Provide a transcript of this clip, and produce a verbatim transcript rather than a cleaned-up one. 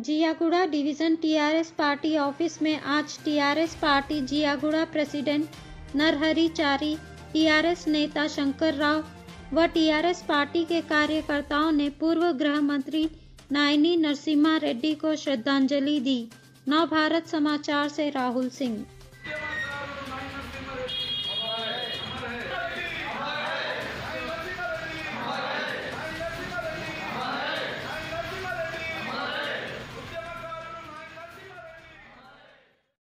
Jiyaguda division TRS party office में आज TRS party Jiyaguda president Narahari Chari, TRS नेता शंकर राव व टीआरएस पार्टी के कार्यकर्ताओं ने पूर्व गृह मंत्री नायनी नरसिम्हा रेड्डी को श्रद्धांजलि दी। नव भारत समाचार से राहुल सिंह।